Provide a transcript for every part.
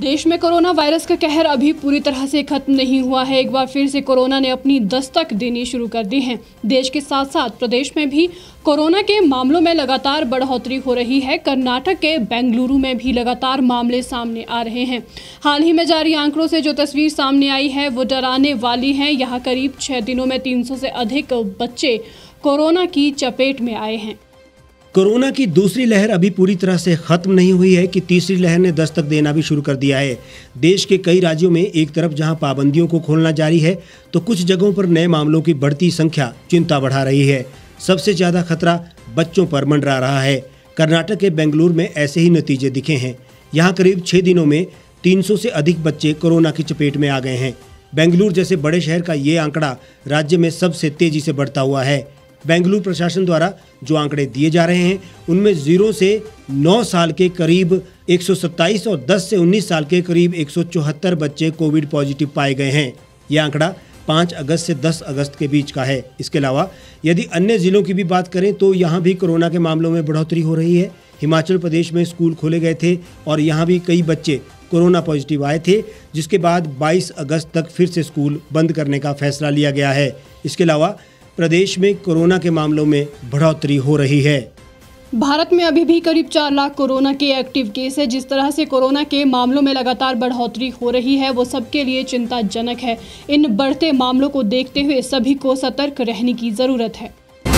देश में corona virus का कहर अभी पूरी तरह से खत्म नहीं हुआ है। एक बार फिर से कोरोना ने अपनी दस्तक देनी शुरू कर दी है। देश के साथ साथ प्रदेश में भी कोरोना के मामलों में लगातार बढ़ोतरी हो रही है। कर्नाटक के बेंगलुरु में भी लगातार मामले सामने आ रहे हैं। हाल ही में जारी आंकड़ों से जो तस्वीर सामने आई है वो डराने वाली है। यहाँ करीब 6 दिनों में 300 से अधिक बच्चे कोरोना की चपेट में आए हैं। कोरोना की दूसरी लहर अभी पूरी तरह से खत्म नहीं हुई है कि तीसरी लहर ने दस्तक देना भी शुरू कर दिया है। देश के कई राज्यों में एक तरफ जहां पाबंदियों को खोलना जारी है तो कुछ जगहों पर नए मामलों की बढ़ती संख्या चिंता बढ़ा रही है। सबसे ज्यादा खतरा बच्चों पर मंडरा रहा है। कर्नाटक के बेंगलुरु में ऐसे ही नतीजे दिखे हैं। यहाँ करीब 6 दिनों में 300 से अधिक बच्चे कोरोना की चपेट में आ गए हैं। बेंगलुरु जैसे बड़े शहर का ये आंकड़ा राज्य में सबसे तेजी से बढ़ता हुआ है। बेंगलुरु प्रशासन द्वारा जो आंकड़े दिए जा रहे हैं उनमें 0 से 9 साल के करीब 127 और 10 से 19 साल के करीब 174 बच्चे कोविड पॉजिटिव पाए गए हैं। यह आंकड़ा 5 अगस्त से 10 अगस्त के बीच का है। इसके अलावा यदि अन्य जिलों की भी बात करें तो यहाँ भी कोरोना के मामलों में बढ़ोतरी हो रही है। हिमाचल प्रदेश में स्कूल खोले गए थे और यहाँ भी कई बच्चे कोरोना पॉजिटिव आए थे, जिसके बाद 22 अगस्त तक फिर से स्कूल बंद करने का फैसला लिया गया है। इसके अलावा प्रदेश में कोरोना के मामलों में बढ़ोतरी हो रही है। भारत में अभी भी करीब 4 लाख कोरोना के एक्टिव केस है। जिस तरह से कोरोना के मामलों में लगातार बढ़ोतरी हो रही है वो सबके लिए चिंताजनक है। इन बढ़ते मामलों को देखते हुए सभी को सतर्क रहने की जरूरत है।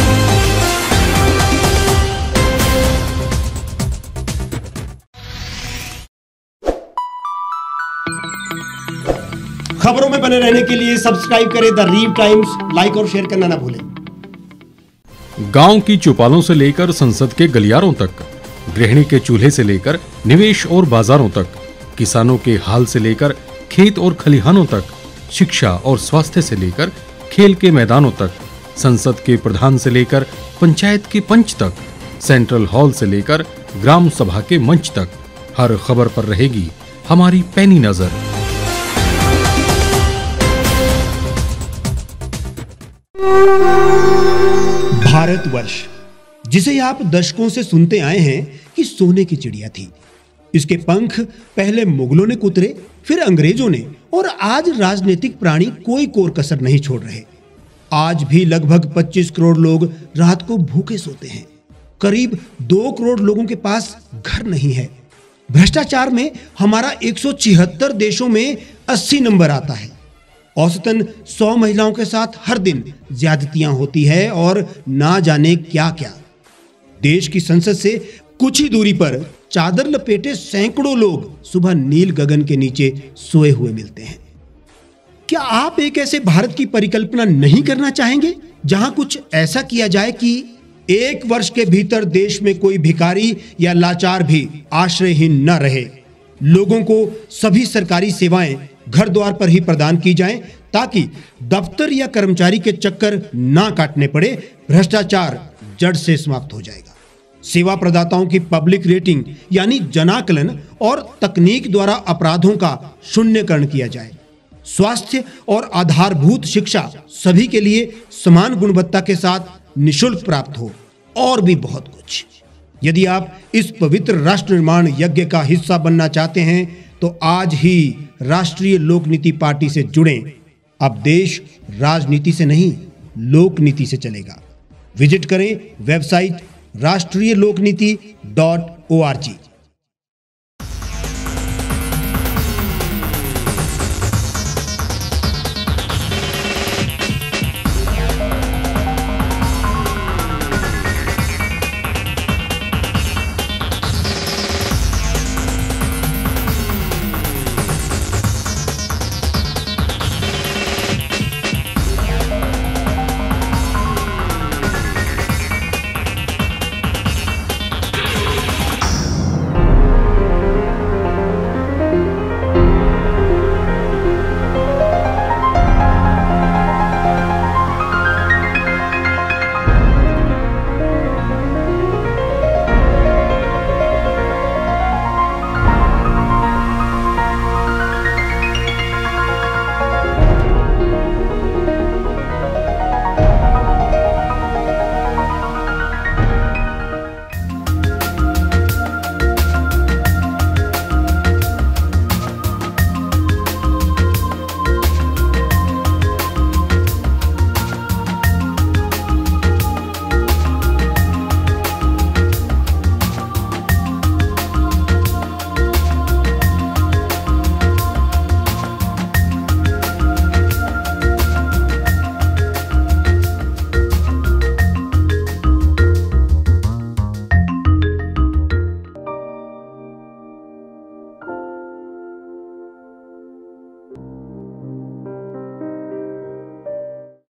खबरों में बने रहने के लिए सब्सक्राइब करें द रीव टाइम्स, लाइक और शेयर करना ना भूलें। गांव की चौपालों से लेकर संसद के गलियारों तक, गृहिणी के चूल्हे से लेकर निवेश और बाजारों तक, किसानों के हाल से लेकर खेत और खलिहानों तक, शिक्षा और स्वास्थ्य से लेकर खेल के मैदानों तक, संसद के प्रधान से लेकर पंचायत के पंच तक, सेंट्रल हॉल से लेकर ग्राम सभा के मंच तक, हर खबर पर रहेगी हमारी पैनी नजर। भारतवर्ष, जिसे आप दशकों से सुनते आए हैं कि सोने की चिड़िया थी। इसके पंख पहले मुगलों ने कुतरे, फिर अंग्रेजों ने, और आज राजनीतिक प्राणी कोई कोर कसर नहीं छोड़ रहे। आज भी लगभग 25 करोड़ लोग रात को भूखे सोते हैं। करीब 2 करोड़ लोगों के पास घर नहीं है। भ्रष्टाचार में हमारा 176 देशों में 80 नंबर आता है। औसतन 100 महिलाओं के साथ हर दिन ज्यादतियां होती है और ना जाने क्या क्या। देश की संसद से कुछ ही दूरी पर चादर लपेटे सैकड़ों लोग सुबह नील गगन के नीचे सोए हुए मिलते हैं। क्या आप एक ऐसे भारत की परिकल्पना नहीं करना चाहेंगे जहां कुछ ऐसा किया जाए कि 1 वर्ष के भीतर देश में कोई भिखारी या लाचार भी आश्रयहीन न रहे? लोगों को सभी सरकारी सेवाएं घर द्वार पर ही प्रदान की जाएं ताकि दफ्तर या कर्मचारी के चक्कर ना काटने पड़े। भ्रष्टाचार जड़ से समाप्त हो जाएगा। सेवा प्रदाताओं की पब्लिक रेटिंग यानी जनाकलन और तकनीक द्वारा अपराधों का शून्यकरण किया जाए। स्वास्थ्य और आधारभूत शिक्षा सभी के लिए समान गुणवत्ता के साथ निःशुल्क प्राप्त हो, और भी बहुत कुछ। यदि आप इस पवित्र राष्ट्र निर्माण यज्ञ का हिस्सा बनना चाहते हैं तो आज ही राष्ट्रीय लोक नीति पार्टी से जुड़ें। अब देश राजनीति से नहीं, लोक नीति से चलेगा। विजिट करें वेबसाइट rashtriyalokniti.org।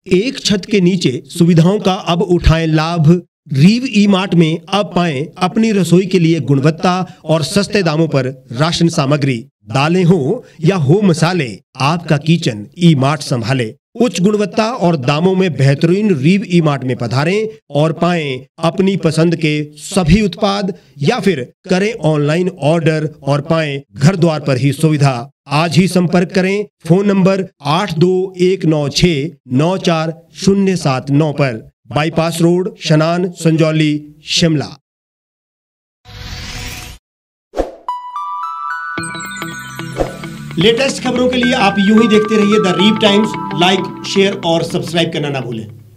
एक छत के नीचे सुविधाओं का अब उठाएं लाभ। रीव ई मार्ट में अब पाएं अपनी रसोई के लिए गुणवत्ता और सस्ते दामों पर राशन सामग्री। दालें हो या हो मसाले, आपका किचन ई मार्ट संभाले। उच्च गुणवत्ता और दामों में बेहतरीन रीव ई मार्ट में पधारें और पाएं अपनी पसंद के सभी उत्पाद, या फिर करें ऑनलाइन ऑर्डर और पाएं घर द्वार पर ही सुविधा। आज ही संपर्क करें फोन नंबर 8219694079 पर, बाईपास रोड, शनान, संजौली, शिमला। लेटेस्ट खबरों के लिए आप यूं ही देखते रहिए the Reev Times. Like, share और सब्सक्राइब करना ना भूलें।